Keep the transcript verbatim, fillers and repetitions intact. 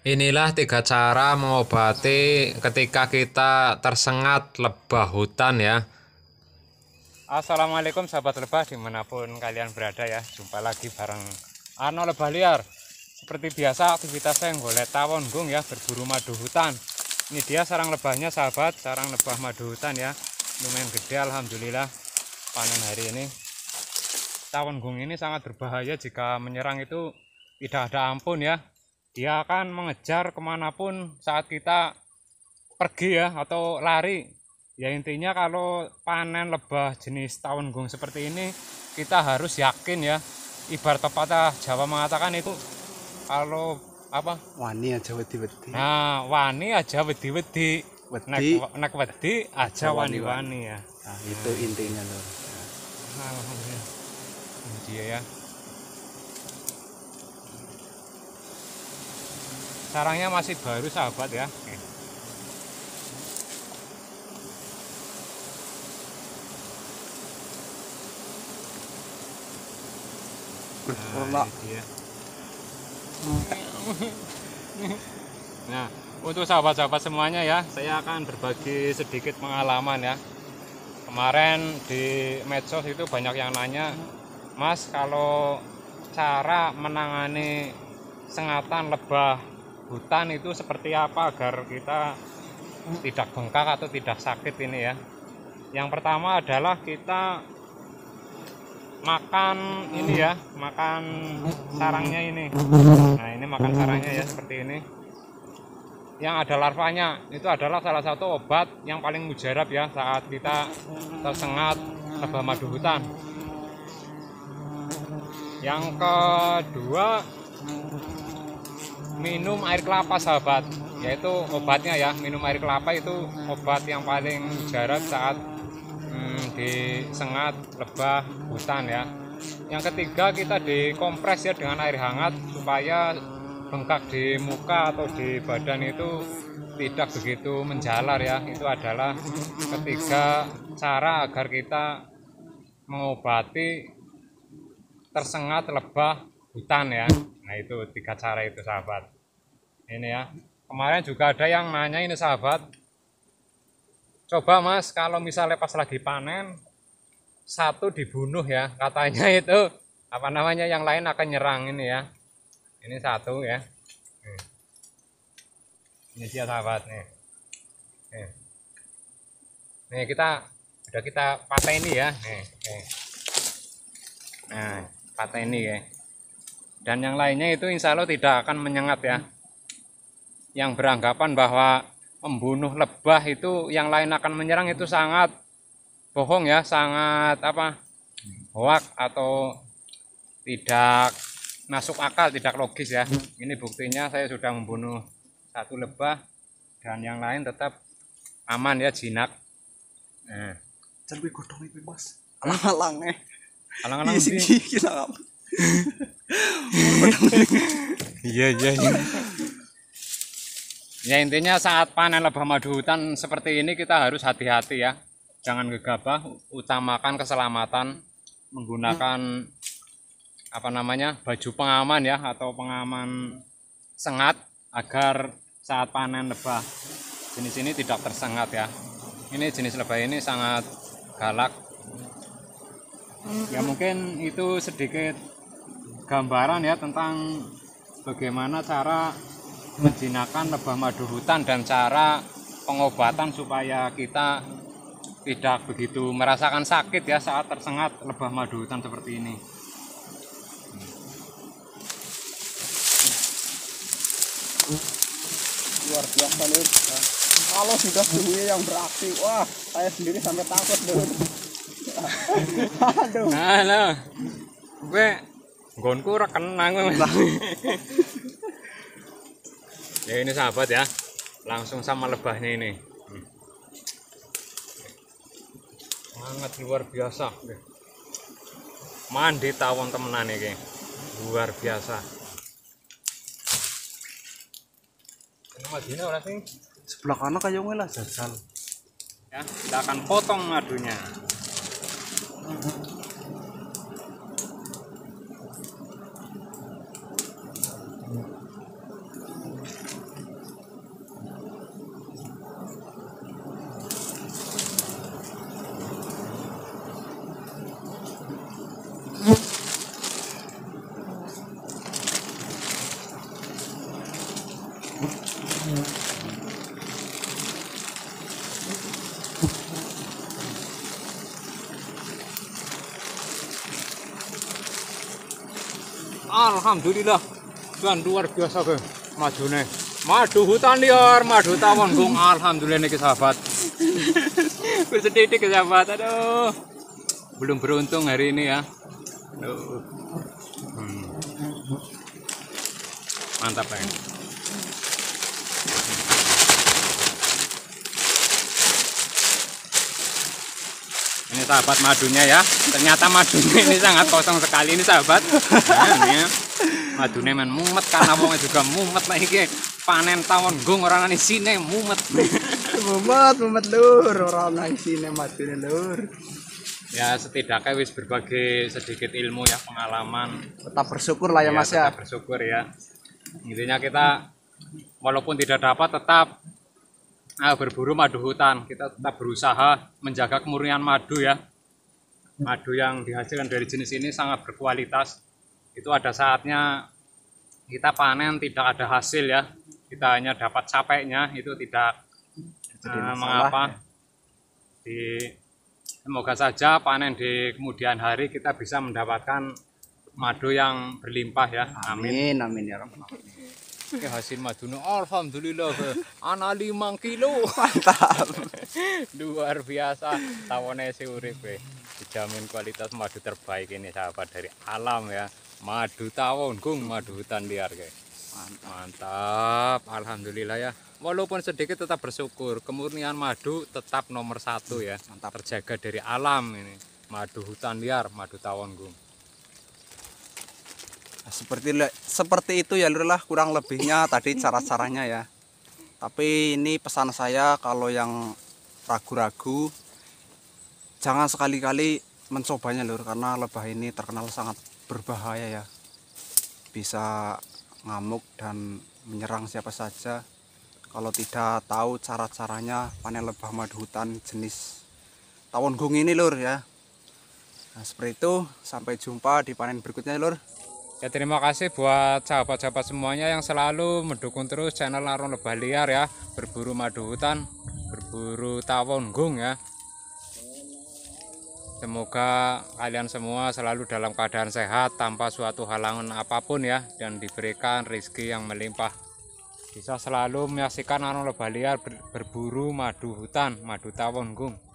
Inilah tiga cara mengobati ketika kita tersengat lebah hutan ya. Assalamualaikum sahabat lebah dimanapun kalian berada ya. Jumpa lagi bareng Arno Lebah Liar. Seperti biasa aktivitas saya golek tawon gung ya, berburu madu hutan. Ini dia sarang lebahnya sahabat, sarang lebah madu hutan ya. Lumayan gede alhamdulillah panen hari ini. Tawon gung ini sangat berbahaya jika menyerang itu tidak ada ampun ya. Dia akan mengejar kemanapun saat kita pergi ya atau lari. Ya intinya kalau panen lebah jenis tawon gung seperti ini kita harus yakin ya. Ibarat pepatah Jawa mengatakan itu kalau apa? Wani aja wedi-wedi. Nah, wani aja wedi-wedi. Wedi Nek, nek wedi aja wani-wani ya. Nah, itu intinya loh. Alhamdulillah. Ini dia ya. Sarangnya masih baru sahabat ya. Oke. Nah, ini dia. Nah, untuk sahabat-sahabat semuanya ya, saya akan berbagi sedikit pengalaman ya. Kemarin di medsos itu banyak yang nanya, Mas, kalau cara menangani sengatan lebah hutan itu seperti apa agar kita tidak bengkak atau tidak sakit ini ya. Yang pertama adalah kita makan ini ya, makan sarangnya ini. Nah, ini makan sarangnya ya seperti ini. Yang ada larvanya itu adalah salah satu obat yang paling mujarab ya saat kita tersengat lebah madu hutan. Yang kedua, minum air kelapa sahabat, yaitu obatnya ya. Minum air kelapa itu obat yang paling mujarab saat hmm, disengat lebah hutan ya. Yang ketiga, kita dikompres ya dengan air hangat supaya bengkak di muka atau di badan itu tidak begitu menjalar ya. Itu adalah ketiga cara agar kita mengobati tersengat lebah hutan ya. Nah, itu tiga cara itu sahabat. Ini ya. Kemarin juga ada yang nanya ini sahabat. Coba Mas, kalau misalnya pas lagi panen satu dibunuh ya, katanya itu apa namanya yang lain akan nyerang ini ya. Ini satu ya. Nih. Ini dia sahabat nih. Nih. Nih kita udah kita pateni ya. Nih, nih. Nah, pateni ya. Dan yang lainnya itu insya Allah tidak akan menyengat ya. Yang beranggapan bahwa membunuh lebah itu yang lain akan menyerang itu sangat bohong ya, sangat apa? Hoak atau tidak masuk akal, tidak logis ya. Ini buktinya saya sudah membunuh satu lebah dan yang lain tetap aman ya, jinak. Nah, Jangan godong itu Mas. Alang-alang eh. alang-alang Iya sih gila. Iya iya iya. Ya intinya saat panen lebah madu hutan seperti ini kita harus hati-hati ya. Jangan gegabah, utamakan keselamatan menggunakan apa namanya baju pengaman ya atau pengaman sengat agar saat panen lebah jenis ini tidak tersengat ya. Ini jenis lebah ini sangat galak. Ya mungkin itu sedikit gambaran ya tentang bagaimana cara menjinakkan lebah madu hutan dan cara pengobatan supaya kita tidak begitu merasakan sakit ya saat tersengat lebah madu hutan seperti ini. Luar biasa nih. Nah, kalau sudah suhunya yang beraksi, wah saya sendiri sampai takut deh. Aduh. Halo, gue gonku rekenang gue. Ya ini sahabat ya, langsung sama lebahnya ini. Sangat luar biasa. Mandi tawon temenan ini, luar biasa. Ini madunya orang sih. Sebelah kanan kayak lah jajal. Ya, kita akan potong madunya. Alhamdulillah, dan luar biasa ke majune. Madu hutan liar, madu tawon gung. Alhamdulillah nih sahabat. Bersedih ke sahabat. Aduh, belum beruntung hari ini ya. Aduh. Hmm. Mantap ya. Ini sahabat madunya ya. Ternyata madunya ini sangat kosong sekali ini sahabat. Nah, ini ya. Madunya men mumet karena wongnya juga mumet lah iki. Panen tawon gung orang ini sini mumet. Mumet, mumet lur, orang nang sini madune lur. Ya setidaknya wis berbagi sedikit ilmu ya, pengalaman. Tetap bersyukur lah ya, Ya, Mas ya. tetap bersyukur ya. Intinya kita walaupun tidak dapat tetap ah, berburu madu hutan. Kita tetap berusaha menjaga kemurnian madu ya. Madu yang dihasilkan dari jenis ini sangat berkualitas. Itu ada saatnya kita panen tidak ada hasil ya. Kita hanya dapat capeknya, itu tidak Jadi uh, masalah, mengapa. ya. Di semoga saja panen di kemudian hari kita bisa mendapatkan madu yang berlimpah ya. Amin. Amin, amin ya Rabbal alamin. Oke, hasil madunya alhamdulillah ke ana lima kilo. Mantap. Luar biasa. Tawone si urip we. Dijamin kualitas madu terbaik ini sahabat dari alam ya. Madu tawon gung, madu hutan liar guys. Mantap. Mantap, alhamdulillah ya. Walaupun sedikit tetap bersyukur. Kemurnian madu tetap nomor satu ya. Mantap. Terjaga dari alam ini. Madu hutan liar, madu tawon gung. Nah, seperti seperti itu ya lur lah kurang lebihnya tadi cara-caranya ya. Tapi ini pesan saya kalau yang ragu-ragu jangan sekali-kali mencobanya lur, karena lebah ini terkenal sangat berbahaya ya. Bisa ngamuk dan menyerang siapa saja. Kalau tidak tahu cara-caranya panen lebah madu hutan jenis tawon gung ini lur ya. Nah seperti itu, sampai jumpa di panen berikutnya lur. Ya terima kasih buat sahabat-sahabat semuanya yang selalu mendukung terus channel Larung Lebah Liar ya. Berburu madu hutan, berburu tawon gung ya. Semoga kalian semua selalu dalam keadaan sehat tanpa suatu halangan apapun ya, dan diberikan rezeki yang melimpah. Bisa selalu menyaksikan Larung Lebah Liar berburu madu hutan, madu tawon gung.